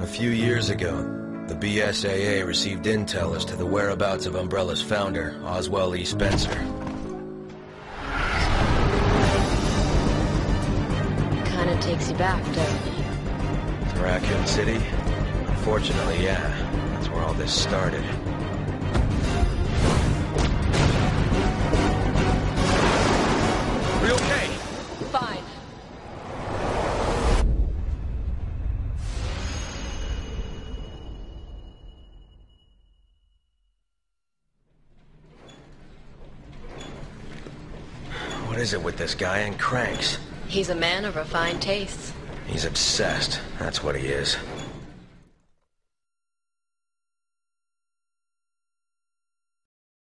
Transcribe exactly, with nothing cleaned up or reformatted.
few years ago, the B S A A received intel as to the whereabouts of Umbrella's founder, Oswell E. Spencer. Kinda takes you back, doesn't it? To Raccoon City? Unfortunately, yeah. That's where all this started. Are you okay? Fine. What is it with this guy and cranks? He's a man of refined tastes. He's obsessed. That's what he is.